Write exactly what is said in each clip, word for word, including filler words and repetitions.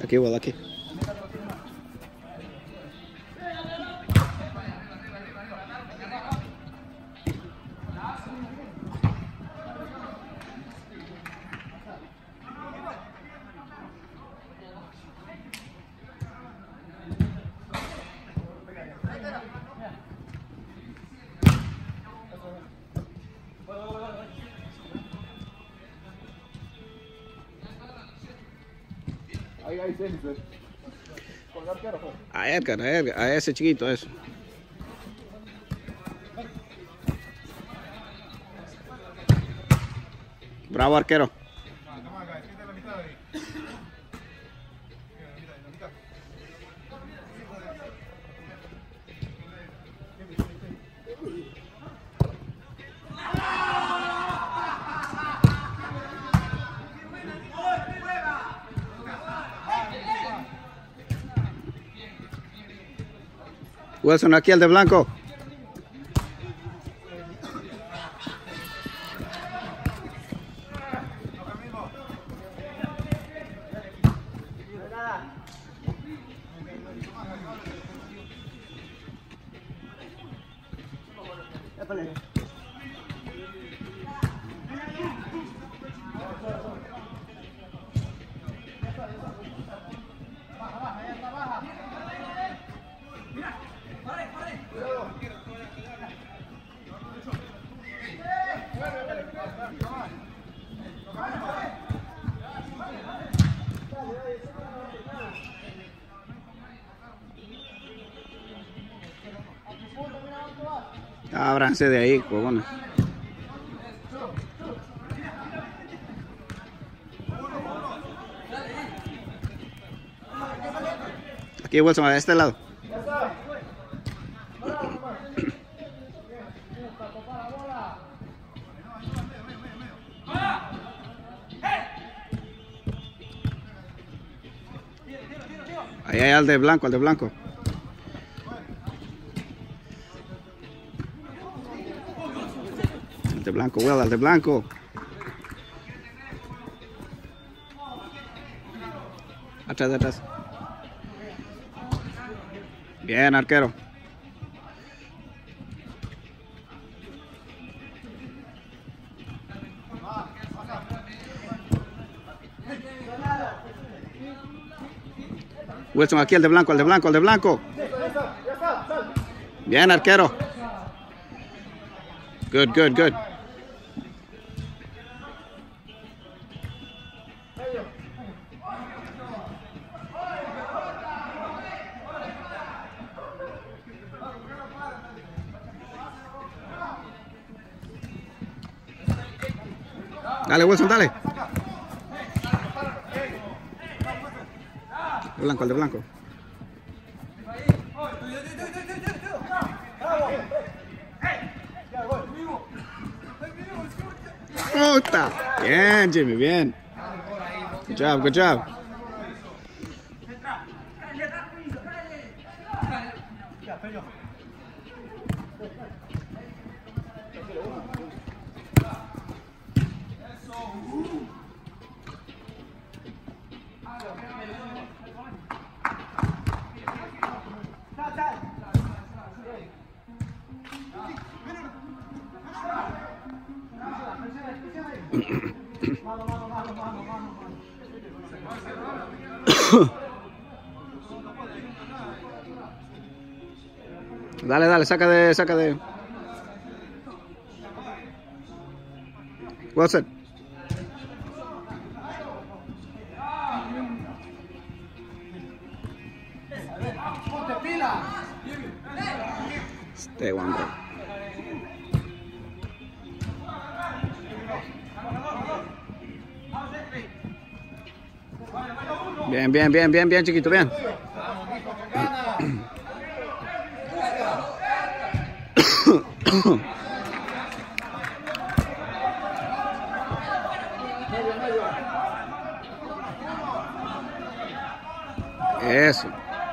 Aquí, Will, aquí. Ahí, ahí, sí, sí. Con el arquero, pues. A Edgar, a Edgar, a ese chiquito, eso. Bravo, arquero. Wilson, aquí el de blanco. Ábranse de ahí, cojones. Aquí, Wilson, a este lado. Ahí hay al de blanco, al de blanco. Al de blanco, Will, al de blanco. Atrás, atrás. Bien, arquero. Wilson, aquí el de blanco, el de blanco, el de blanco. Bien, arquero. Good, good, good. Dale, Wilson, dale. El blanco, el de blanco. ¡Puta! Bien, Jimmy, bien. Good job, good job. Dale, dale, saca de, saca de. Wilson. Stay one, bro. Bien, bien, bien, bien, bien, chiquito, bien. Eso.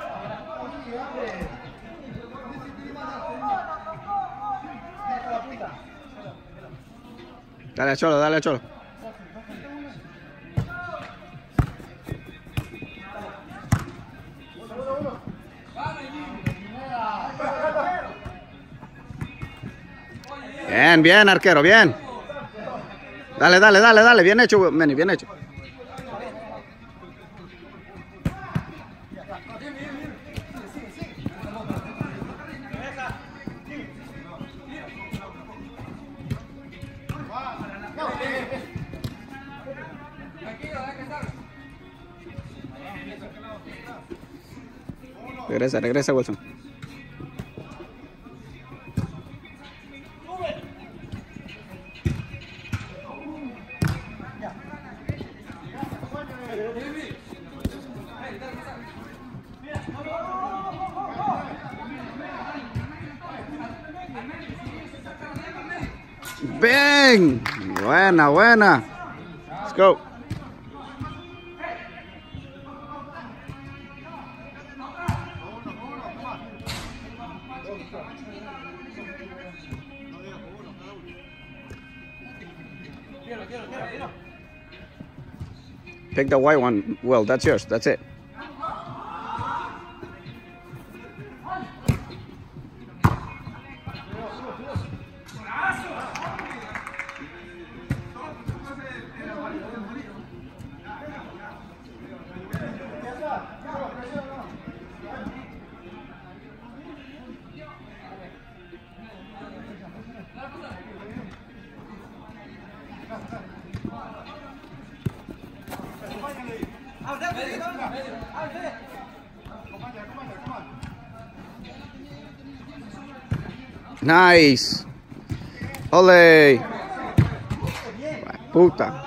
Dale a Cholo, dale a Cholo. Bien, bien, arquero, bien. Dale, dale, dale, dale. Bien hecho, Manny, bien hecho. Regresa, regresa, Wilson. Bien, buena, buena. Let's go. Pick the white one. Well, that's yours. That's it. Nice. Ole. Puta.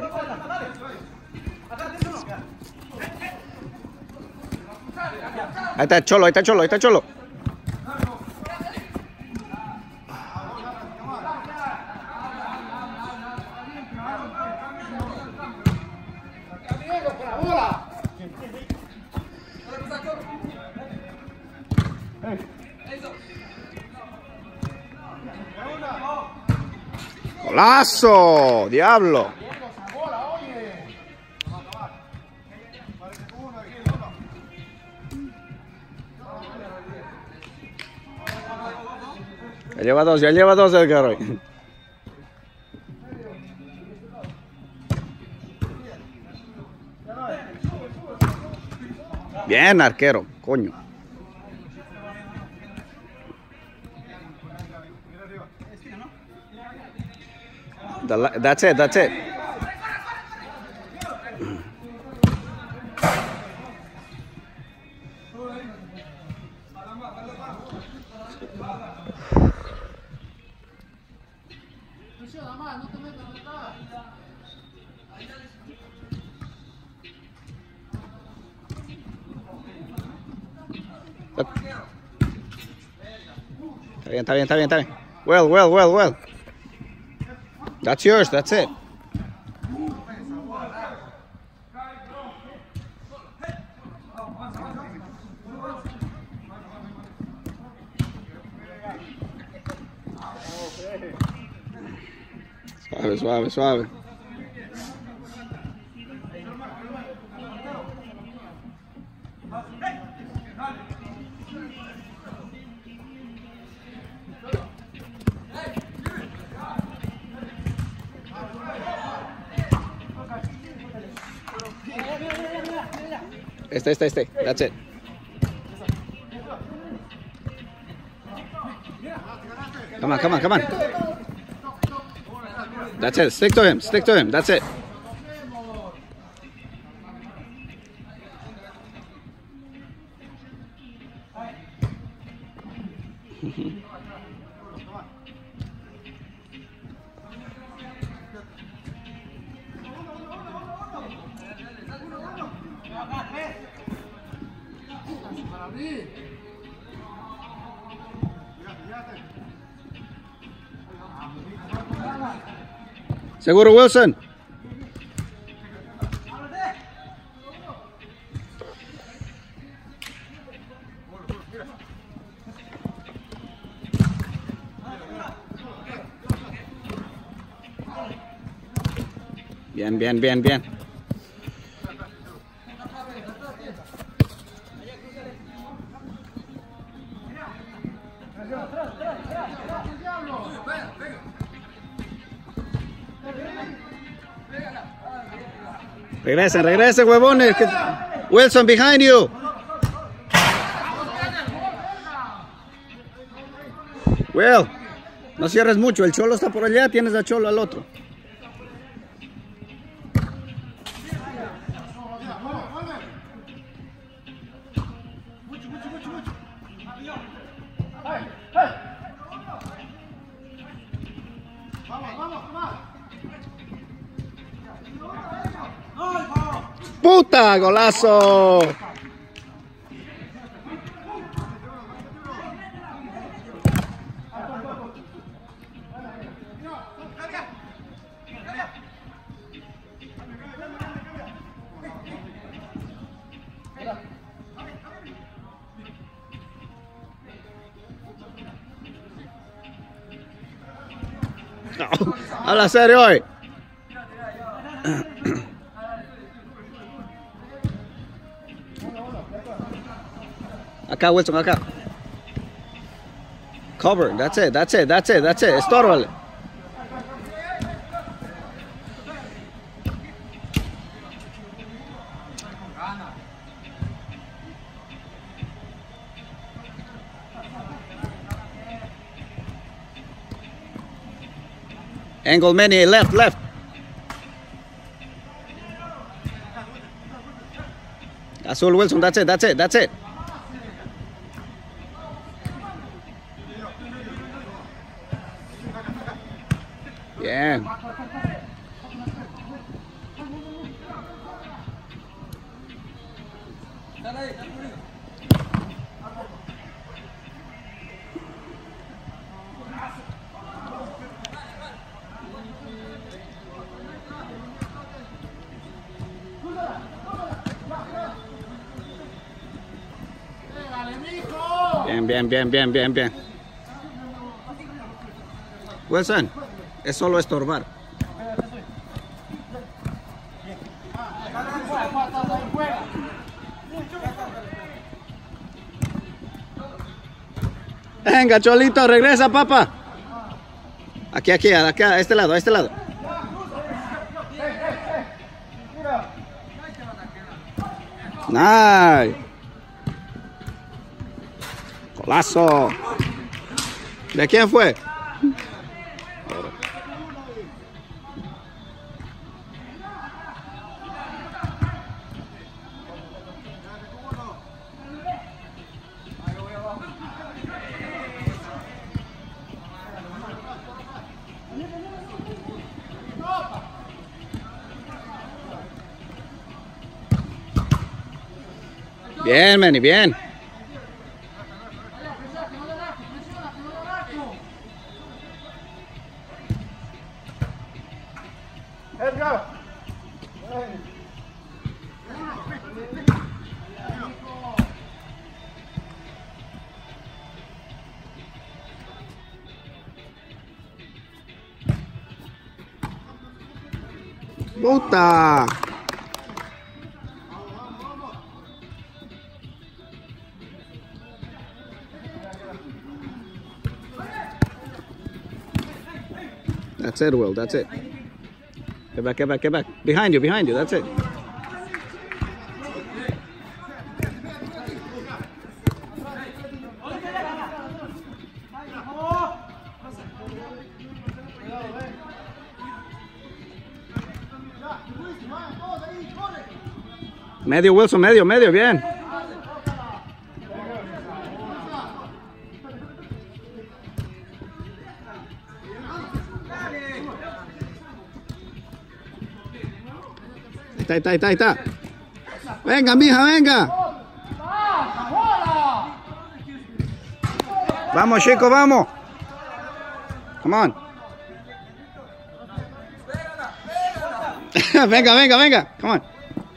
Ahí está Cholo, ahí está Cholo, ahí está Cholo. ¡Golazo! ¡Diablo! Ya lleva dos, ya lleva dos el Garroy. Bien, arquero, coño. That's it, that's it. Está bien, está bien, está bien, está bien. Well, well, well, well. That's yours, that's it. Suave, suave, suave. Este, este, este. That's it. Come on, come on, come on. That's it. Stick to him. Stick to him. That's it. Seguro, Wilson. Bien, bien, bien, bien. Regresen, regresen, huevones. Que... Wilson, behind you. Will, no cierres mucho. El cholo está por allá. Tienes al cholo al otro. ¡Puta! ¡Golazo! No, habla serio hoy. Acá, Wilson, acá. Cover, that's it, that's it, that's it, that's it. Estórbale. Angle many, left, left. Azul, Wilson, that's it, that's it, that's it. Bien. Bien, bien, bien, bien, bien, bien. Wilson, es solo estorbar. Venga, Cholito, regresa, papá. Aquí, aquí, aquí, a este lado, a este lado. Nice. Golazo. ¿De quién fue? Bien, Manny, bien. ¡Puta! That's it, Will. That's it. Get back, get back, get back. Behind you, behind you. That's it. Medio, Wilson, medio, medio, bien. Ahí está, ahí está, ahí está. Venga, mija, venga. Vamos, chicos, vamos. Come on. Venga, venga, venga. Come on.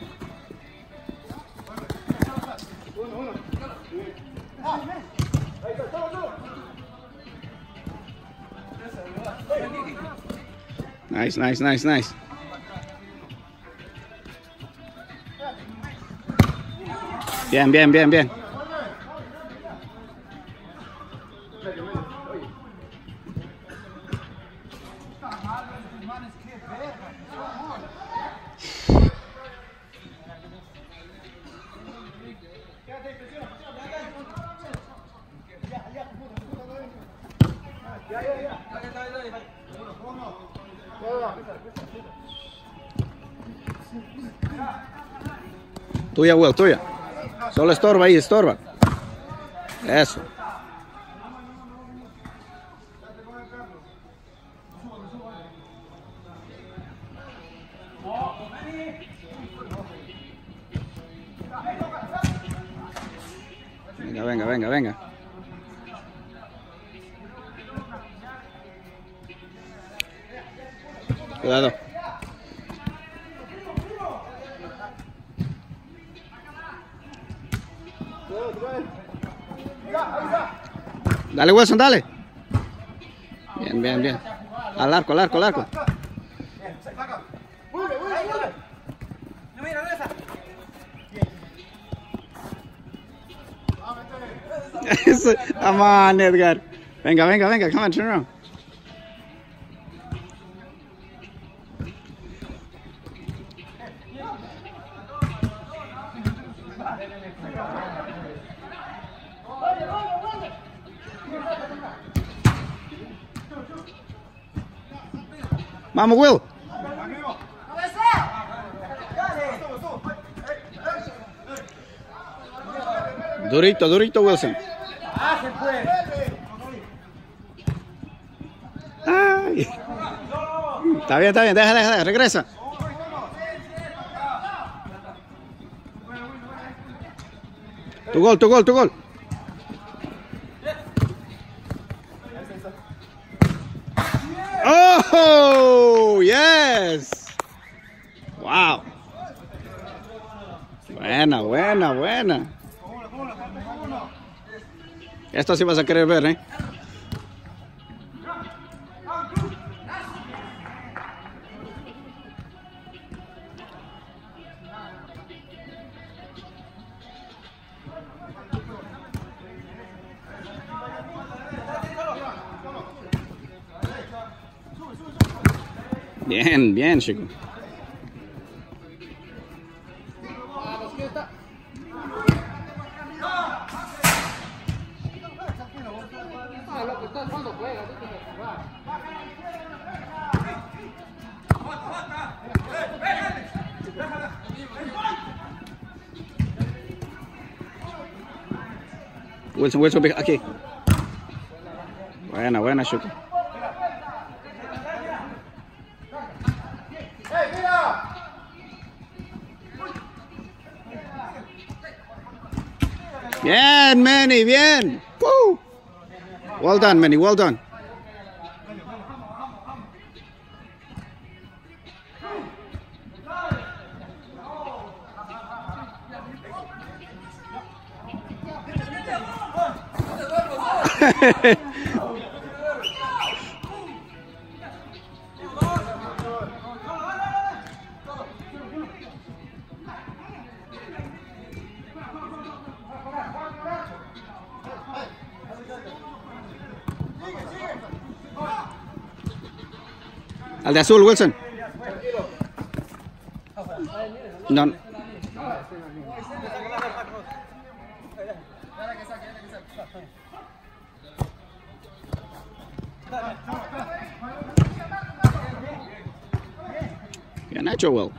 Nice, nice, nice, nice. Bien, bien, bien, bien. Tuya, Will, tuya. Solo estorba ahí, estorba. Eso. Venga, venga, venga, venga. Cuidado. Dale, Wilson, dale. Bien, bien, bien. Al arco, al arco, al arco. Come on, Edgar. Venga, venga, venga. Come on, turn around. Vamos, Will. Durito, durito, Wilson. Ay. Está bien, está bien. Deja, deja, deja. Regresa. Tu gol, tu gol, tu gol. Oh, yes. Wow. Buena, buena, buena. Esto sí vas a querer ver, ¿eh? Bien, bien, chico. Wilson, Wilson, aquí. Buena, buena, chico. Bien, Manny, bien. Woo. Well done, Manny, well done. Al de azul, Wilson. No. Bien hecho, Will.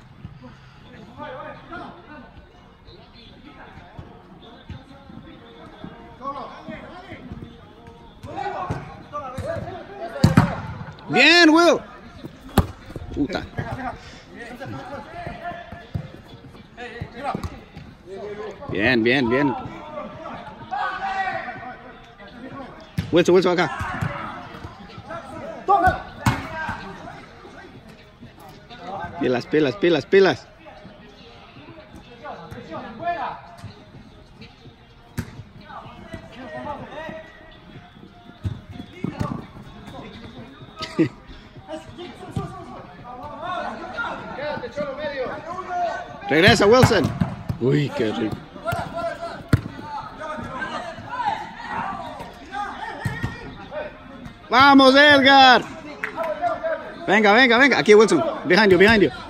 Bien, Will. Puta. Bien, bien, bien. Wilson, Wilson acá. Pilas, pilas, pilas, pilas. Regresa, Wilson. Uy, qué rico. Vamos, Edgar. Venga, venga, venga. Aquí, Wilson. Behind you, behind you.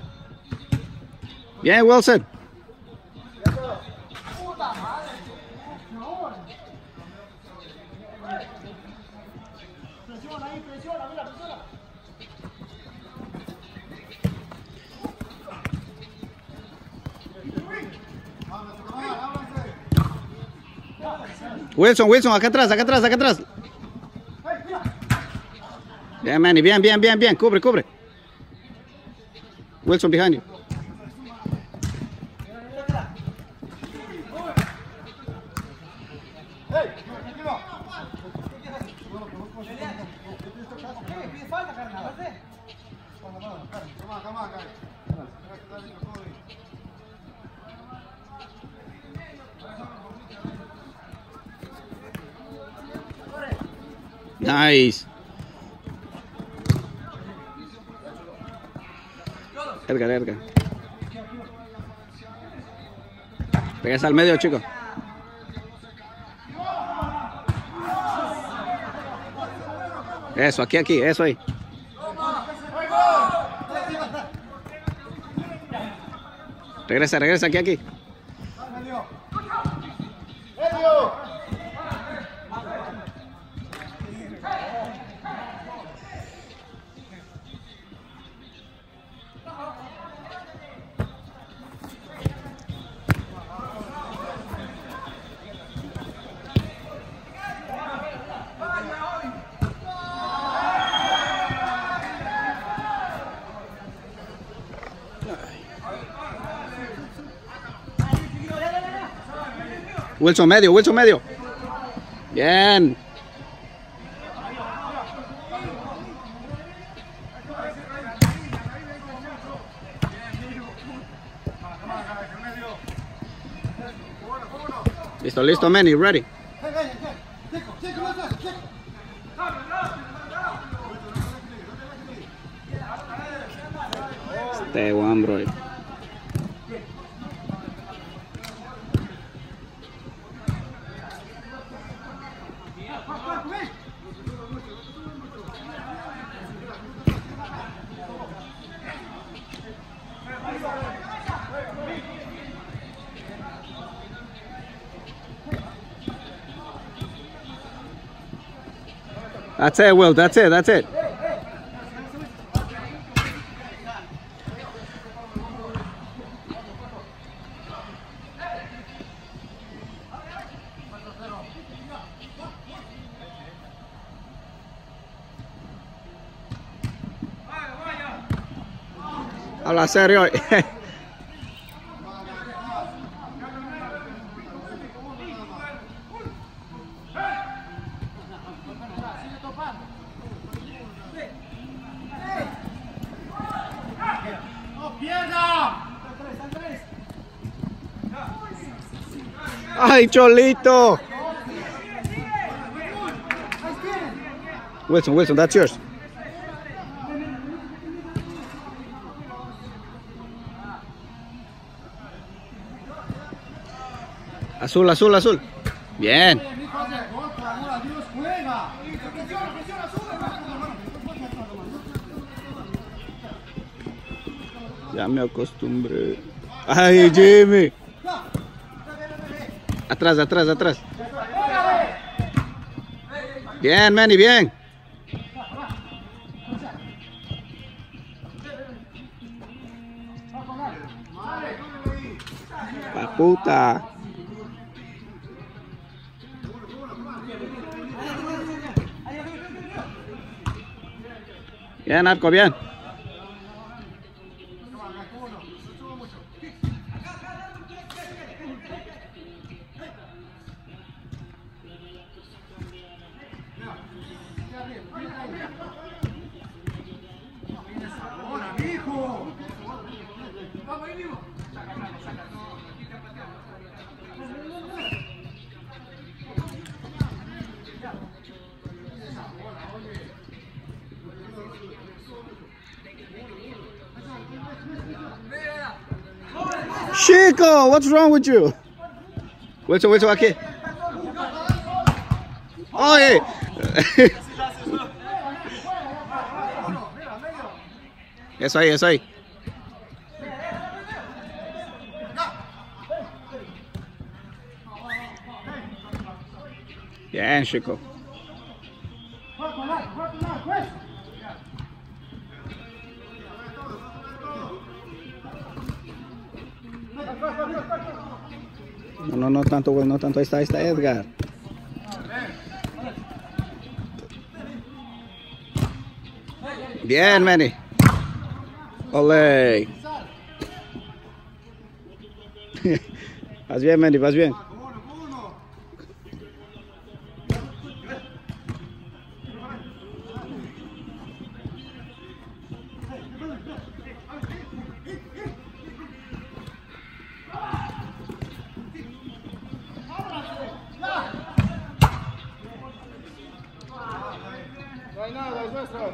Bien, Wilson. Wilson, Wilson, acá atrás, acá atrás, acá atrás. Bien, Manny, bien, bien, bien, bien. Cubre, cubre. Wilson behind you. Nice. Edgar, Edgar. Regresa al medio, chico. Eso, aquí, aquí, eso ahí. Regresa, regresa, aquí, aquí. Wilson medio, Wilson medio. Bien. Listo, listo, Manny, ready. Stay one, bro. That's it, Will. That's it. That's it. Habla serio. Ay, Cholito. Wilson, Wilson, that's yours. Azul, azul, azul. Bien. Ya me acostumbré. Ay, Jimmy. Atrás, atrás, atrás. Bien, Manny, bien. Pa' puta. Bien, Arco, bien. Chico, what's wrong with you? Wilson, Wilson, aquí. Oye. Eso ahí, eso ahí. Bien, Chico. No, no, no tanto, no tanto. Ahí está, ahí está Edgar. Bien, Manny. Ole. Vas bien, Manny, vas bien. No hay nada, es nuestro.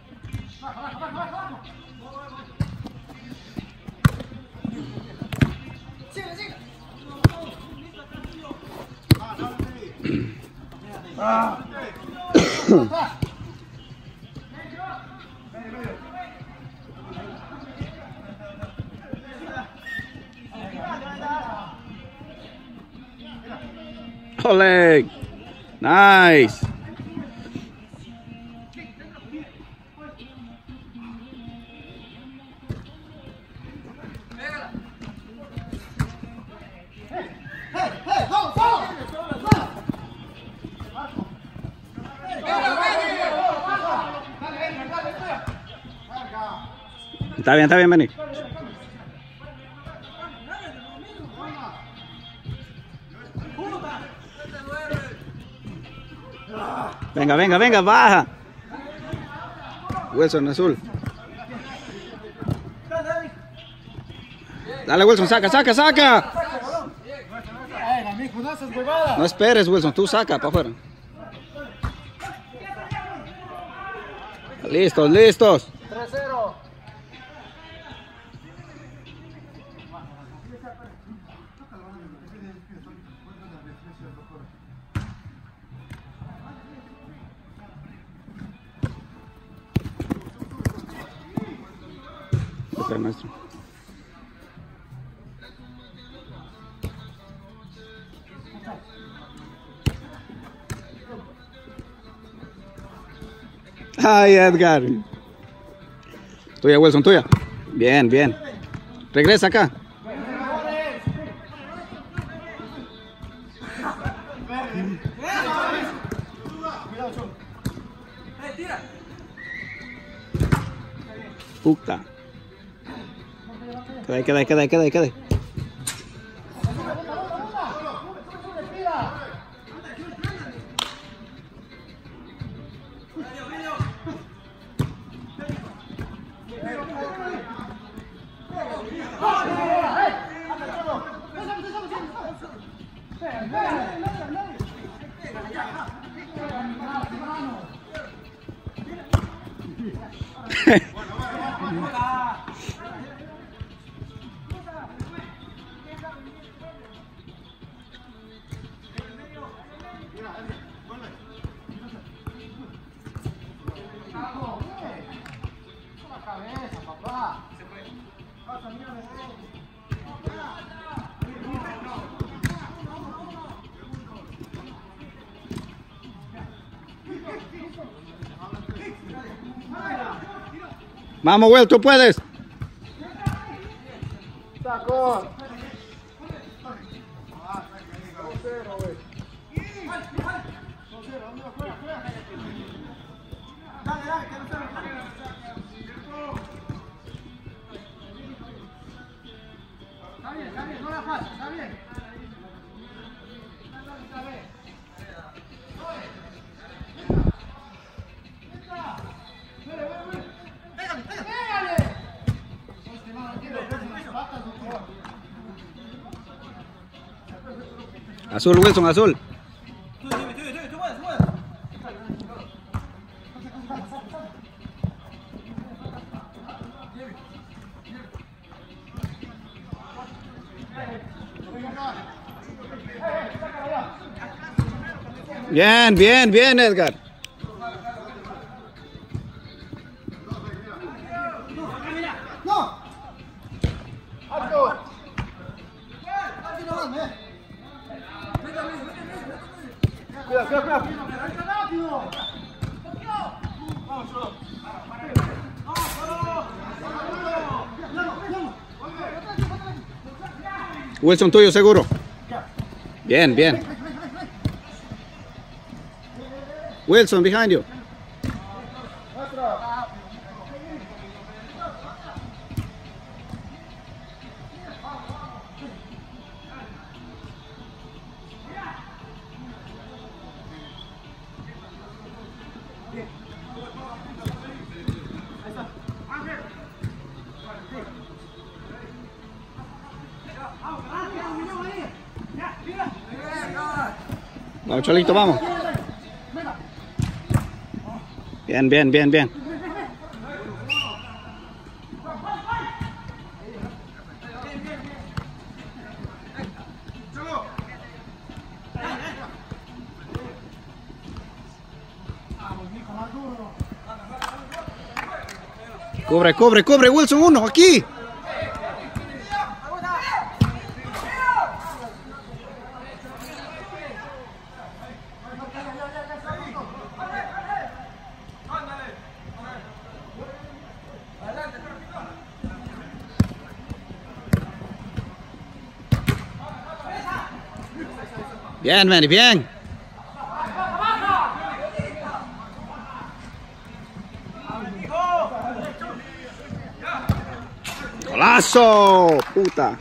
Ole. Nice. Está bien, está bien, Manny. Venga, venga, venga, baja. Wilson, azul. Dale, Wilson, saca, saca, saca. No esperes, Wilson, tú saca para afuera. Listos, listos. tres cero. Ok, maestro. Ay, Edgar. Tuya, Wilson, tuya. Bien, bien. Regresa acá. Puta. Queda ahí, queda ahí, queda ahí, queda ahí, queda ahí. Vamos, Will, tú puedes. Saco. Azul, Wilson, azul. Bien, bien, bien, Edgar. Cuidado, cuidado, cuidado. Wilson, tuyo seguro. Bien, bien. Wilson, behind you. Vamos, Cholito, vamos. Bien, bien, bien, bien. Cubre, cubre, cubre, Wilson, uno, aquí. Bien, Manny, bien. ¡Golazo! ¡Puta!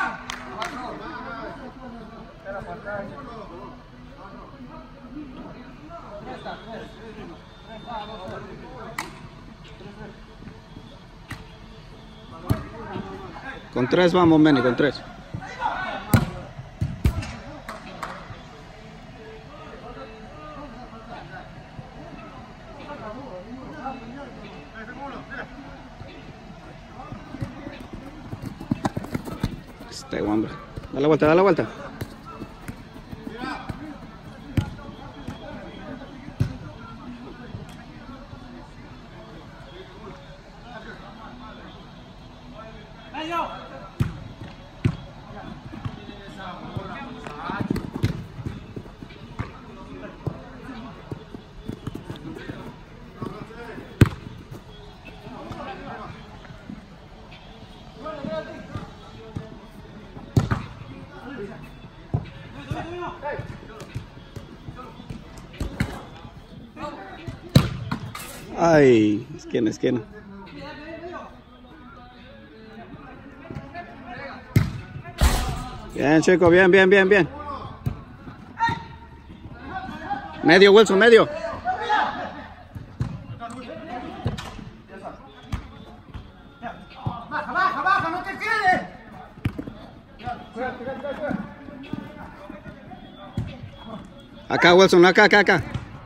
Con tres vamos, Manny, con tres. Este hombre. Dale la vuelta, dale la vuelta. Ay, esquina, esquina. Bien, chico, bien, bien, bien, bien. Medio, Wilson, medio. Baja, baja, baja, no te quedes. Acá, Wilson, acá, acá, acá.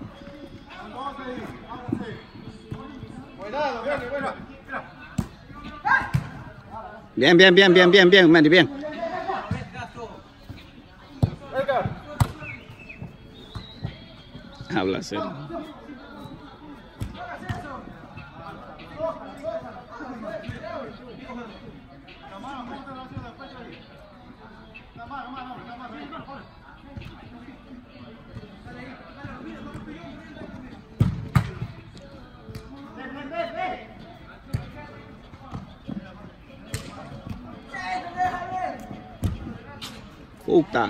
Bien, bien, bien, bien, bien, bien, Manny, bien. Habla serio. Puta.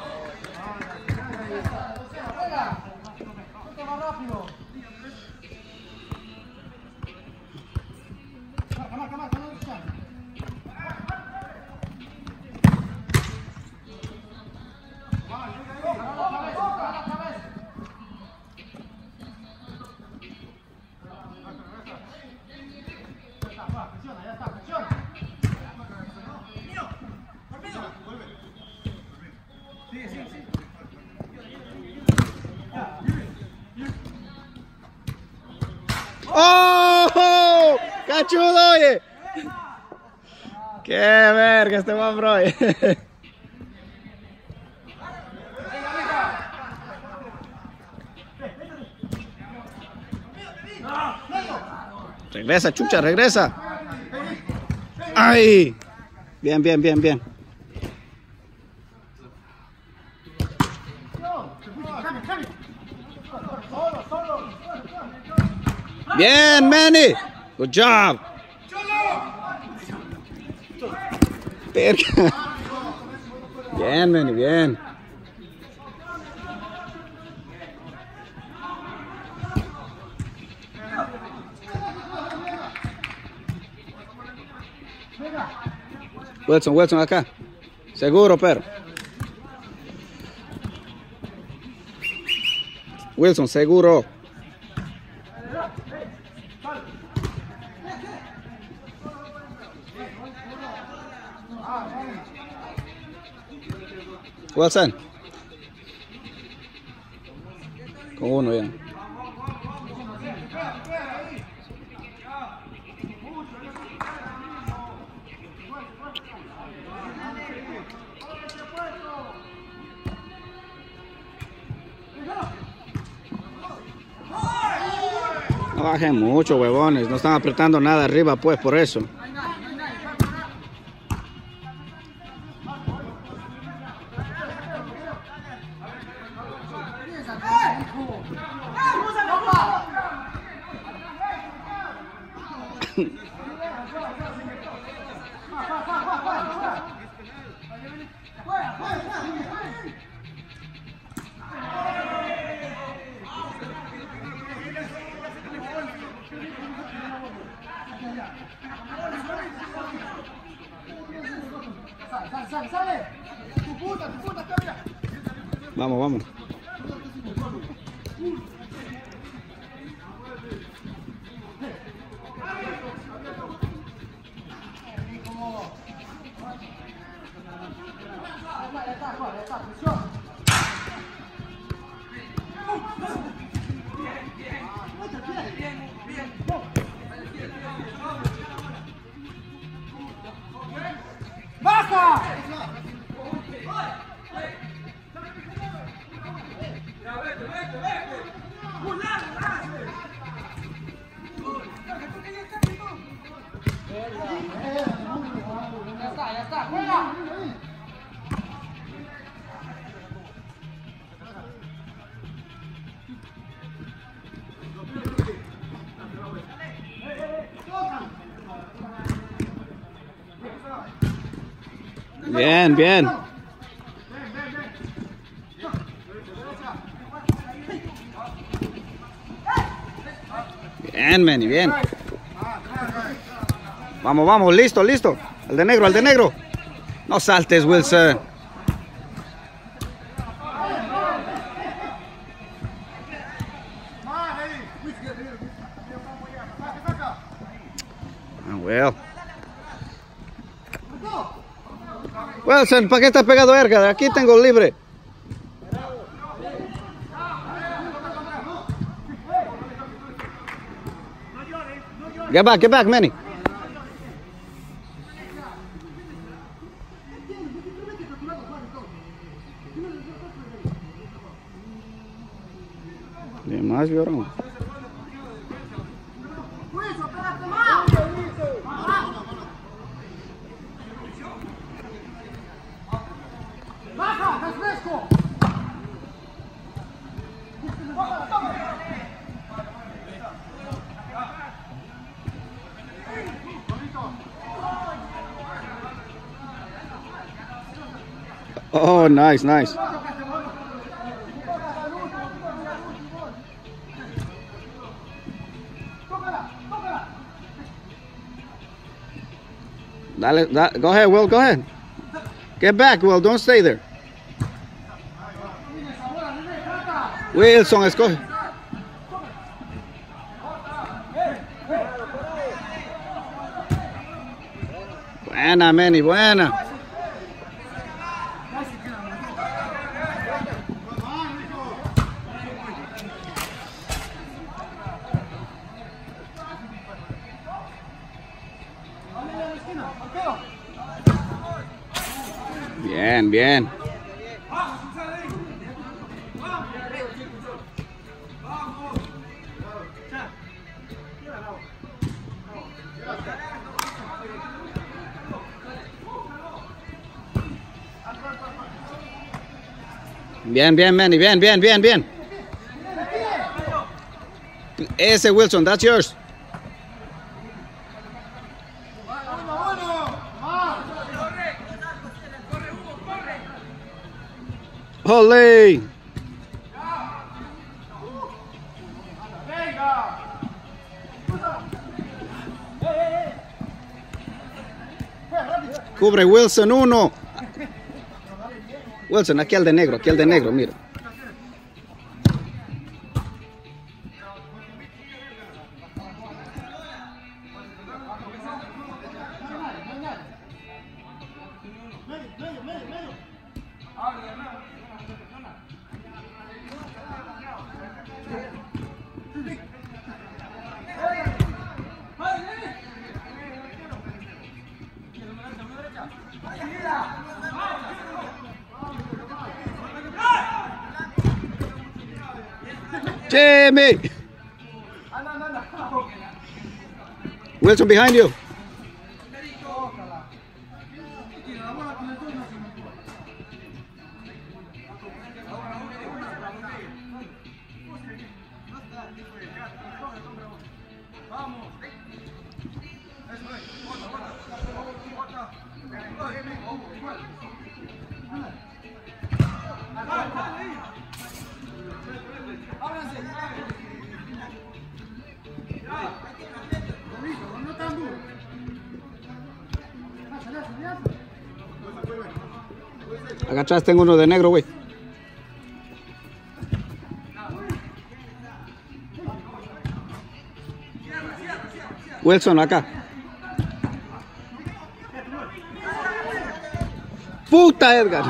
¡Oh! ¡Cachudo, oye! ¡Qué verga este man, bro! Regresa, chucha, regresa. ¡Ay! Bien, bien, bien, bien. Bien, Manny. Good job. Verga. Bien, Manny, bien. Wilson, Wilson, acá. Seguro, pero. Wilson, seguro. Wilson. Con uno ya. No bajen mucho, huevones. No están apretando nada arriba, pues, por eso. Sale, sale. Tu puta, tu puta, cambia. Vamos, vamos. ¡Baja! Ya está, ya está, juega. Bien, bien. Bien, Manny, bien. Vamos, vamos, listo, listo. Al de negro, al de negro. No saltes, Wilson. Ah, well. Wilson, ¿para qué estás pegado, Erga? Aquí tengo libre. Get back, get back, Manny. De más, llorón. ¡Baja! ¡Estás fresco! Oh, nice, nice. Dale, dale, go ahead, Will, go ahead. Get back, Will, don't stay there. Wilson, escoge. Buena, Manny, buena. Bien, bien. Bien, bien, Manny, bien, bien, bien, bien. Ese Wilson, that's yours. Ole. Cubre Wilson uno. Wilson, aquí al de negro, aquí al de negro, mira. Jimmy! Wilson behind you. Acá atrás tengo uno de negro, güey. Wilson, acá. Puta, Edgar.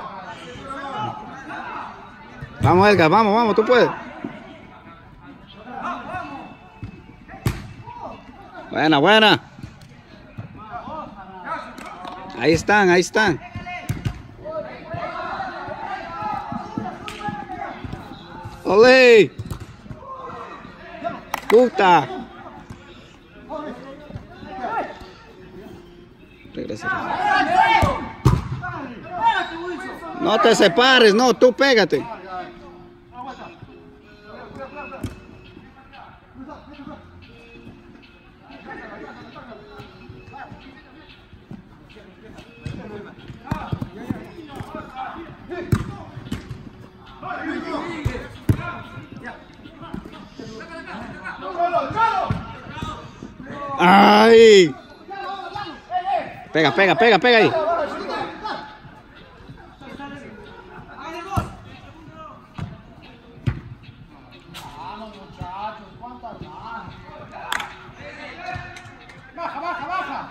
Vamos, Edgar, vamos, vamos, tú puedes. Buena, buena. Ahí están, ahí están. ¡Olé! ¡Puta! Regresa. No te separes, no, tú pégate. ¡Ay! Pega, pega, pega, pega ahí. Vamos, muchachos, ¿cuántas más? Baja, baja, baja.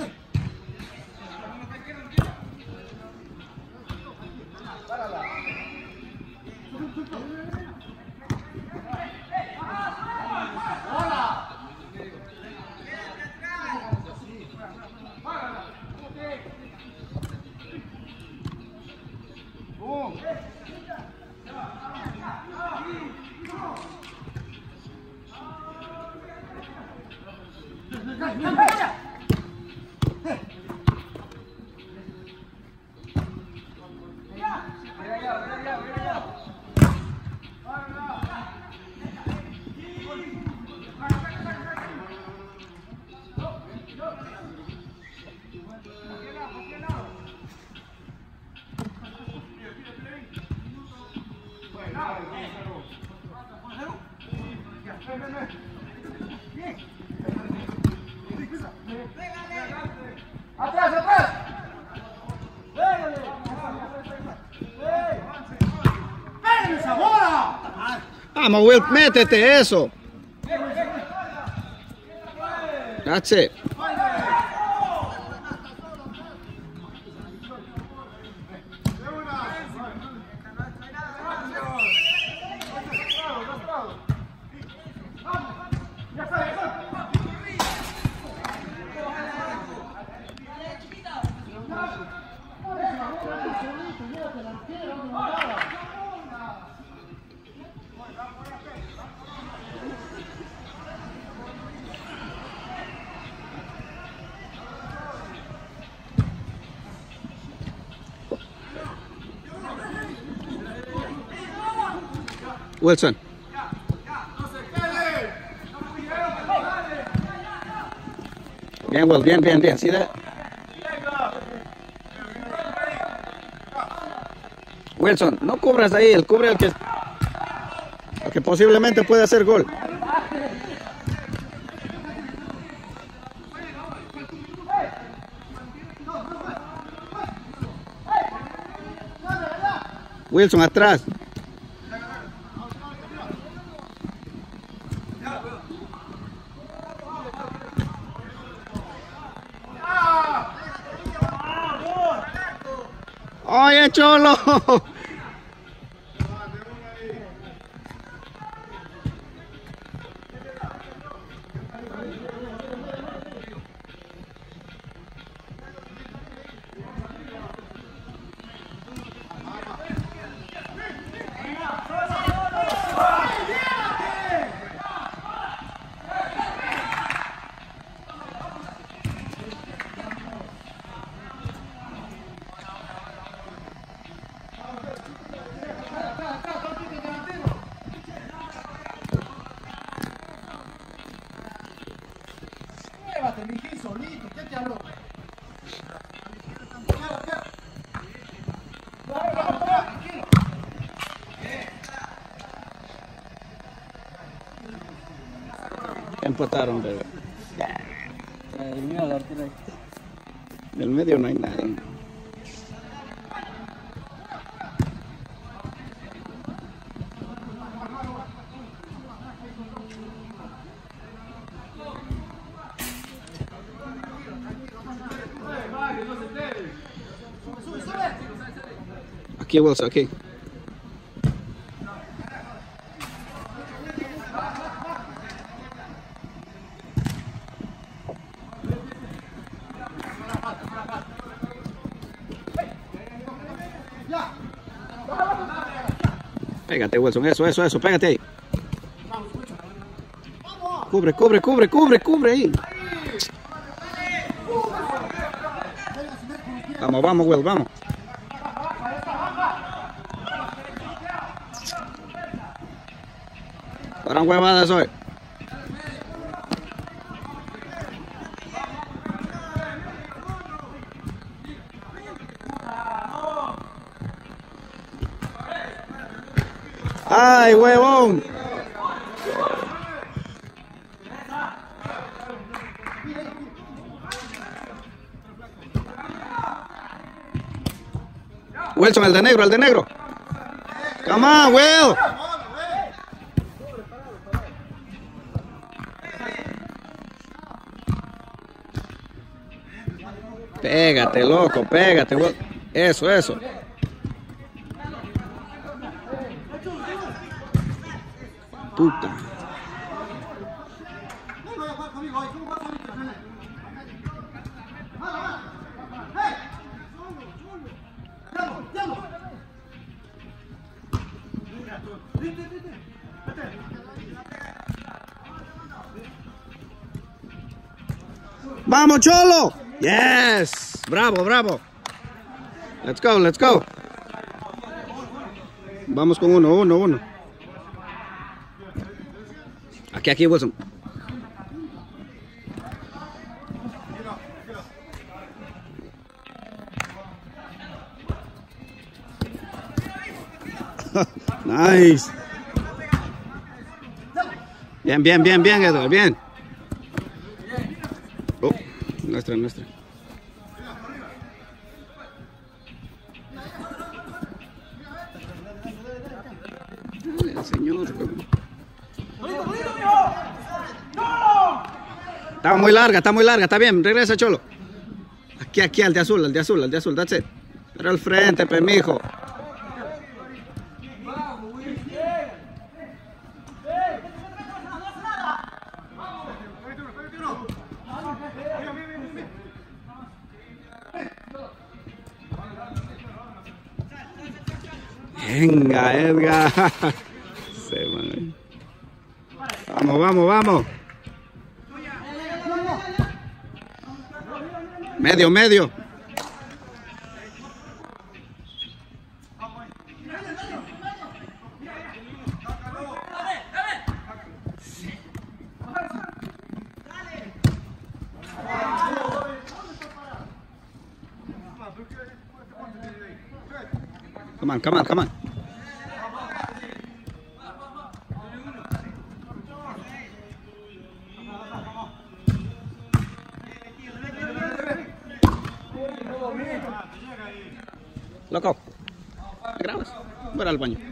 ¡Atrás, atrás! ¡Pégale esa bola! Vamos, Will, métete eso. That's it. Wilson. Bien, Will, bien, bien, bien. See that? Wilson, no cubras ahí, el cubre el que, el que posiblemente puede hacer gol. Wilson, atrás. ¡Oye, Cholo! empataron, bebé. El mío la tira ahí. Del medio no hay nadie. Aquí, Wilson, aquí. Pégate, Wilson, eso, eso, eso, pégate ahí. Cubre, cubre, cubre, cubre, cubre ahí. Vamos, vamos, Will, vamos. Fueron huevadas hoy. ¡Ay, huevón! Wilson, el de negro, el de negro. Come on, Will. Pégate, loco, pégate, Will. Eso, eso. Puta. Vamos, Cholo. Yes. Bravo, bravo. Let's go, let's go. Vamos con uno, uno, uno. Aquí, aquí, Wilson. Nice. Bien, bien, bien, bien, Edward, bien. Oh, nuestra, nuestra. Dale, señor. Está muy larga, está muy larga, está bien, regresa, Cholo. Aquí, aquí, al de azul, al de azul, al de azul, that's it. Pero al frente, pe, mijo. Venga, Edgar. Se van. Vamos, vamos, vamos. Medio, medio. Come on, come on, come on. Loco, ¿me grabas? Voy al baño.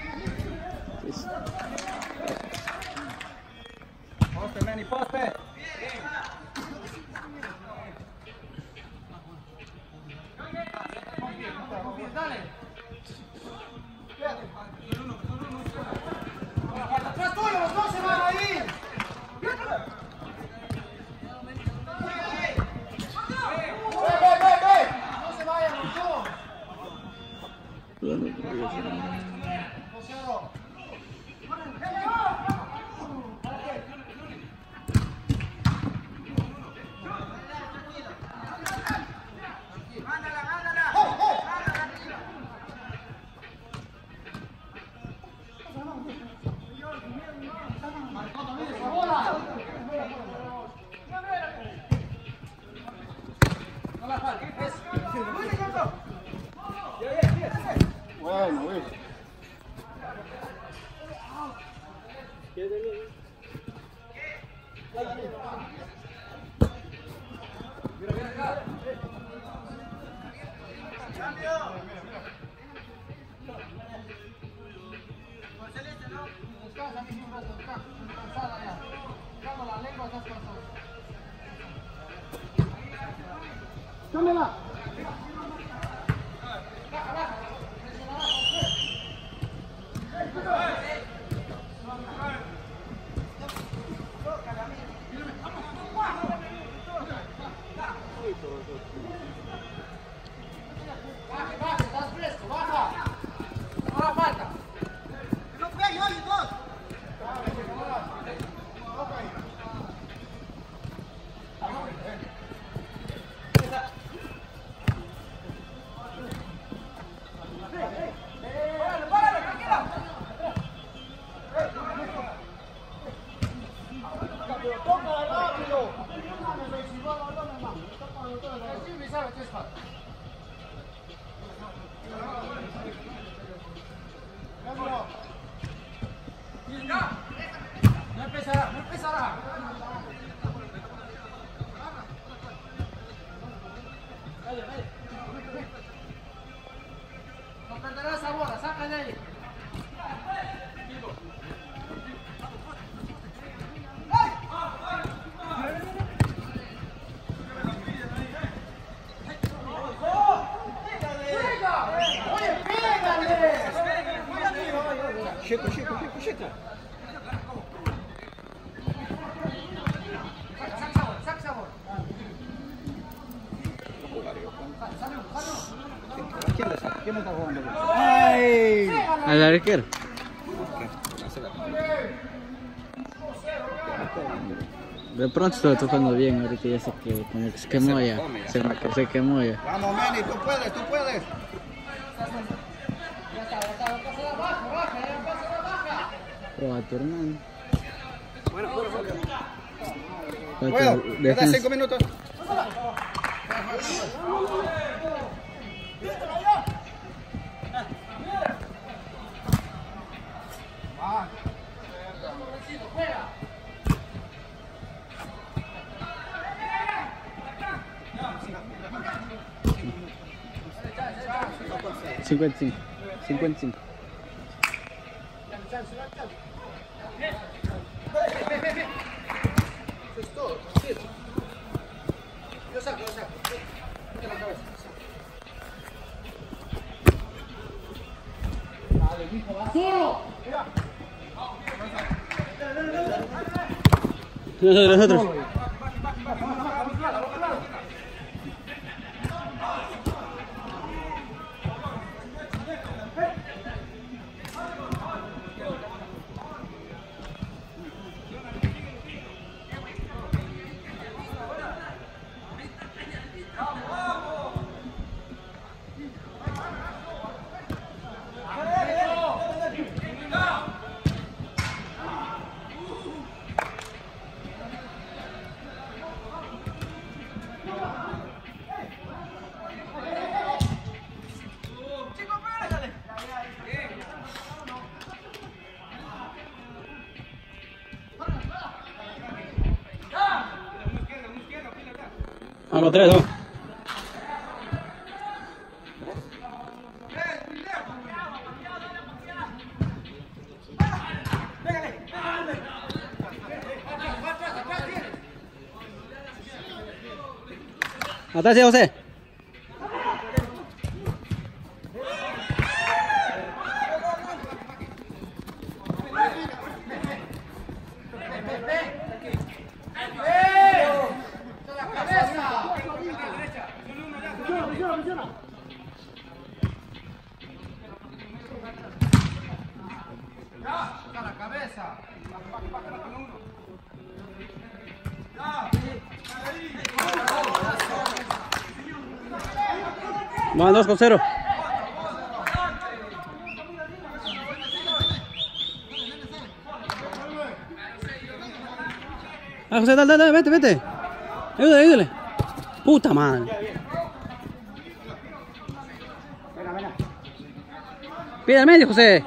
Poste, Manny, poste. ¡Atrás tuyo, los dos se van ahí! Bueno, güey. Descansa, mi un rato, descansa. Cansada ya. Sacando la lengua, estás cansado. ¡Cámela! Baja, baja, estás fresco, baja. No la falta. No pegue, oye, dos. No empezará, no empezará. No perderás esa bola, saca de ahí. Chico, chico, chico, chico. Saca sabor, saca sabor. ¿Quién le saca? ¿Quién me está jugando? ¡Ay! Al arquero. De pronto estoy tocando bien, ahorita ya sé que como que se quemó ya. Se, me- se quemó ya. Vamos, Manny, tú puedes, tú puedes. Ya está, ya está, pasa la baja, baja, ya pasa la baja. Proba tu hermano. Bueno, bueno, bueno. Falta Bueno, quedan defensa. cinco minutos. cincuenta y cinco. cincuenta y cinco. Eso es todo, sí. Yo saco, yo saco. Mete la cabeza. Dale, mijo, va solo. Nosotros, nosotros. Vamos, tres, dos. Atrás, sí, José. Saca la cabeza. Van dos con cero. Ah, José, dale, dale, vete, vete. Ayúdale, ayúdale. Puta madre. Pide al medio, José.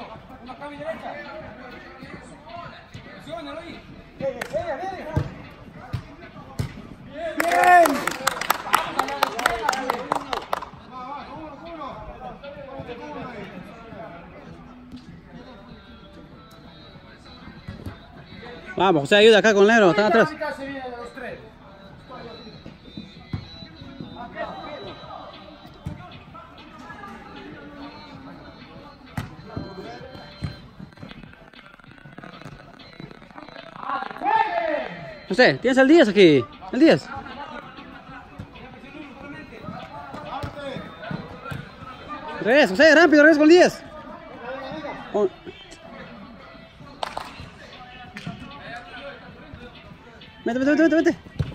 Vamos, José, ayuda acá con el negro, están atrás. José, tienes el diez aquí, el diez. Regresa, José, rápido, regresa con el diez. Oh. Vete, vete, vete, vete, vete.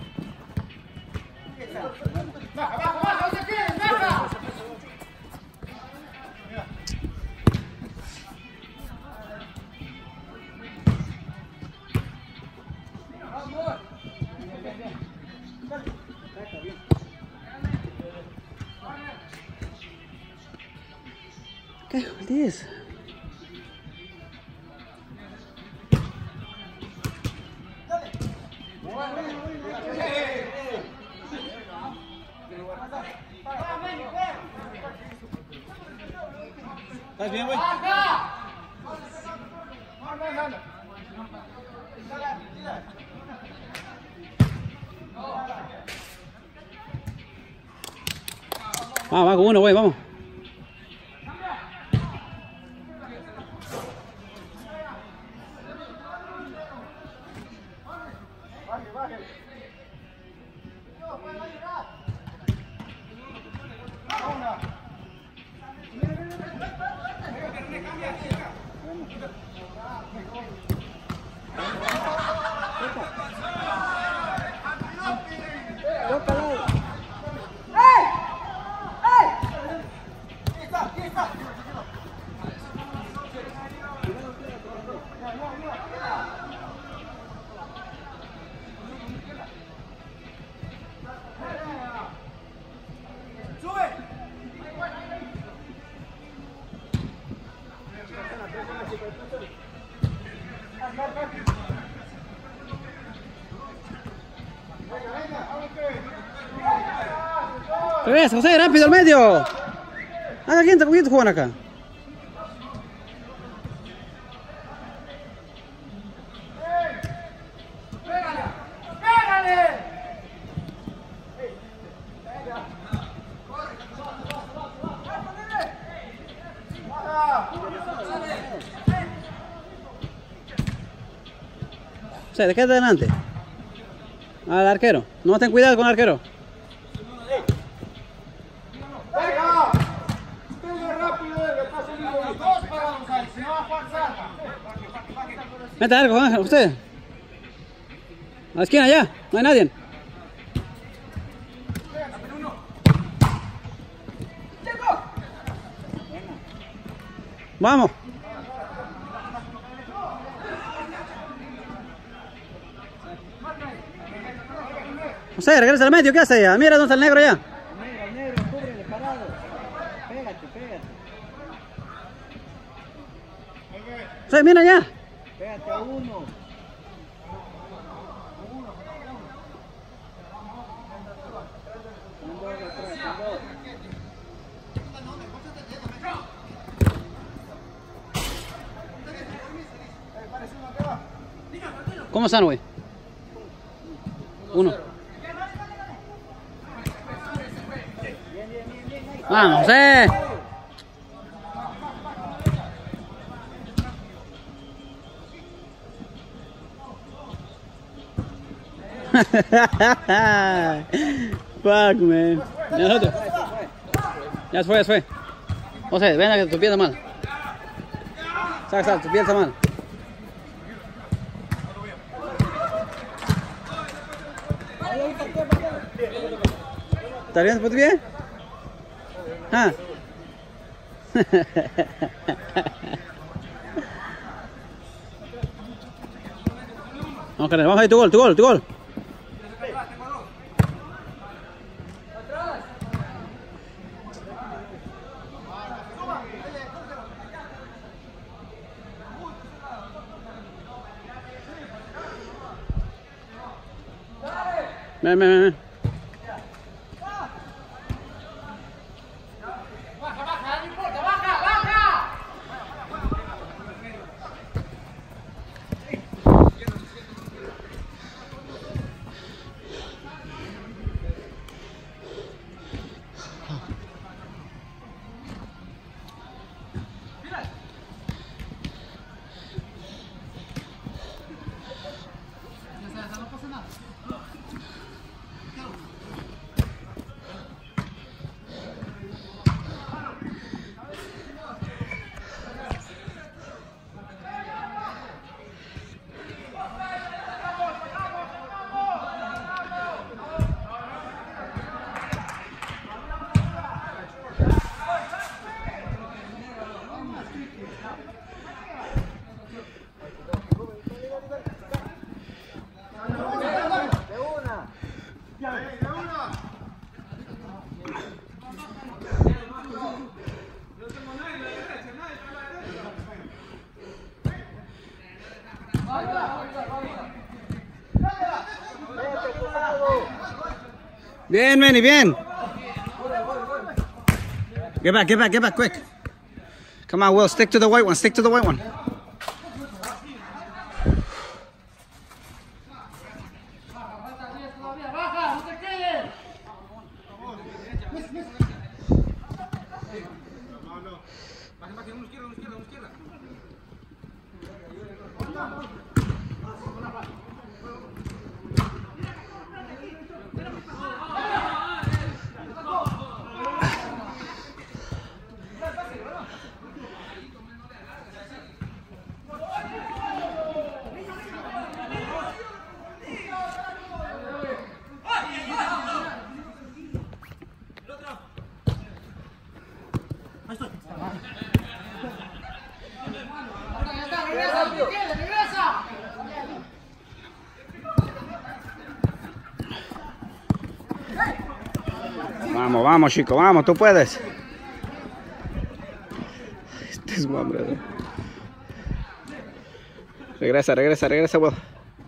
¿Qué es diez? ¿Estás bien, güey? Vamos, va con uno, güey, vamos. Regresa, José, rápido al medio. Haga quinta, poquito juegan acá. José, quédate adelante. Al arquero. No ten cuidado con el arquero. Mete algo, Ángel, usted. A la esquina ya, no hay nadie. Vamos. José, regresa al medio, ¿qué hace ya? Mira dónde está el negro ya. Negro, negro, cúbrele, parado. Pégate, pégate. José, mira ya. Pégate a uno. ¿Cómo están, güey? Uno. Vamos, José. Fuck, man. Ya nosotros. Ya se fue, ya se fue. José, ven a que tu pie está mal. Saca, saca, tu pie está mal. ¿Está bien tu pie? Ah. Vamos, Canel, vamos ahí, tu gol, tu gol, tu gol. Ven, ven, ven. Bien, Manny, bien. Get back, get back, get back, quick. Come on, Will, stick to the white one, stick to the white one. Vamos, vamos, chico, vamos, tú puedes. Este es guapo, brother. Regresa, regresa, regresa, Will.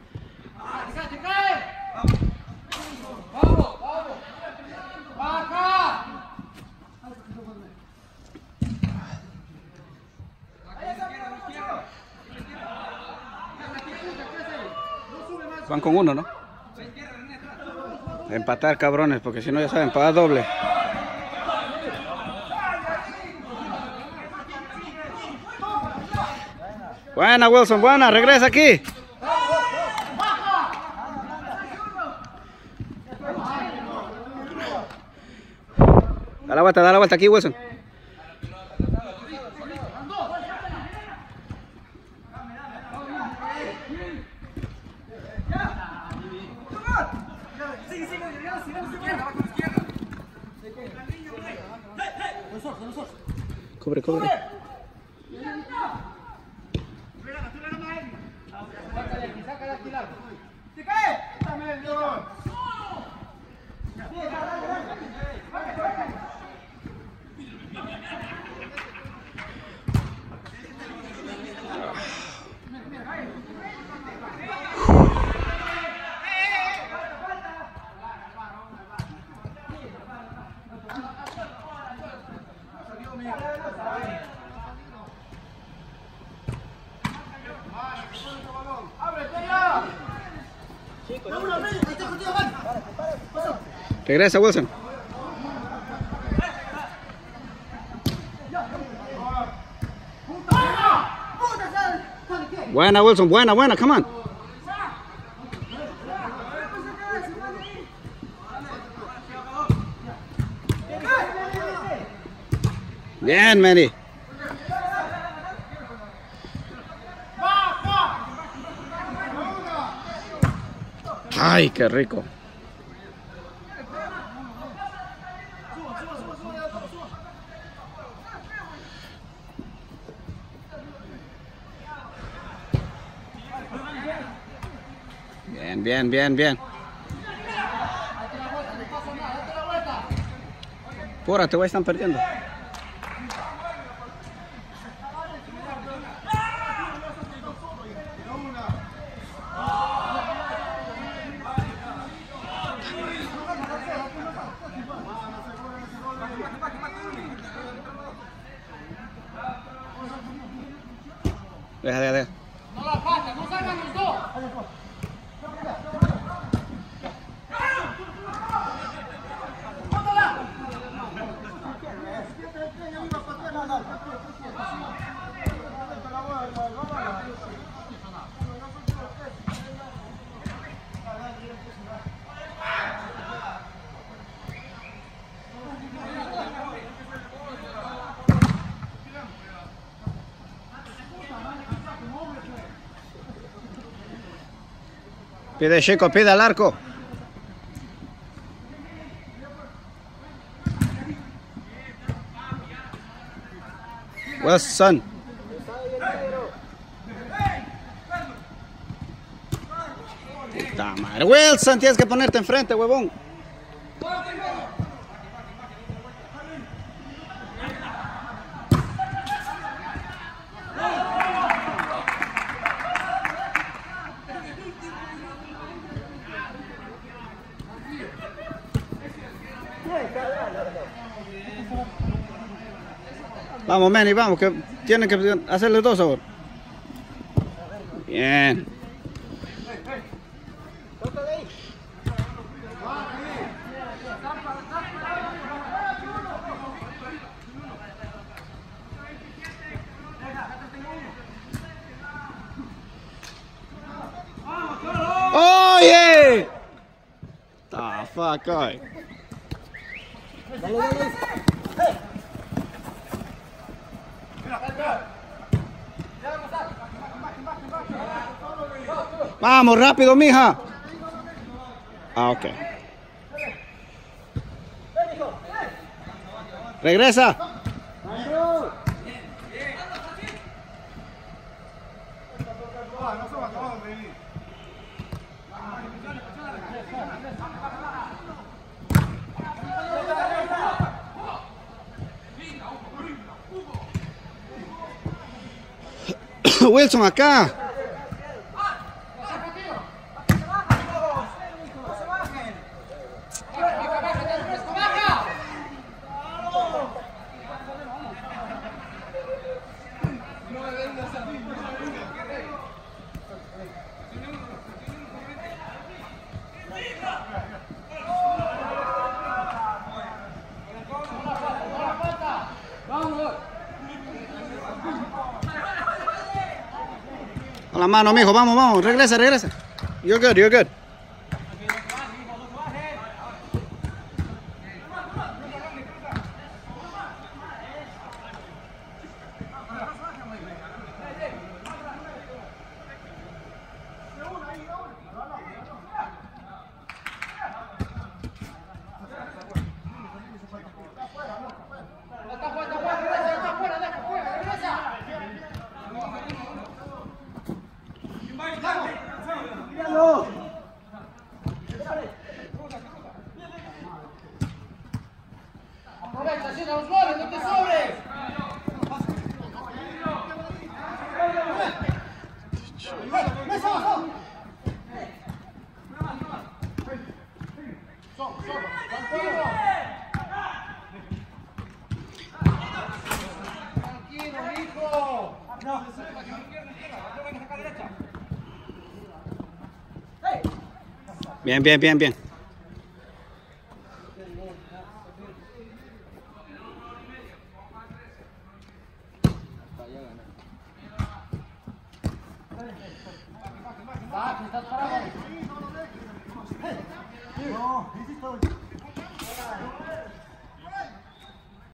Van con uno, ¿no? Empatar, cabrones, porque si no ya saben, pagar doble. Buena, Wilson, buena, regresa aquí. Da la vuelta, da la vuelta aquí, Wilson. Cubre, cubre. Regresa, Wilson. Buena, Wilson, buena, buena, come on. Bien, Manny. Ay, qué rico. Bien, bien, bien, bien. Apúrate, güey, están perdiendo. Deja, deja, deja. No la falta, no salgan los dos. Pide, chico, pide al arco. Wilson. Puta madre. Wilson, tienes que ponerte enfrente, huevón. Vamos, Manny, vamos, que tienen que hacerle dos ahora. Bien. Oh yeah! The fuck, guy. Vamos, rápido, mija. Ah, ok. Regresa. Wilson, acá. Con la mano, mijo, vamos, vamos, regresa, regresa. You're good, you're good. Aprovecha, llena los goles, no te sobres. Tranquilo, mijo. Bien, bien, bien, bien. Va, estás parado. No,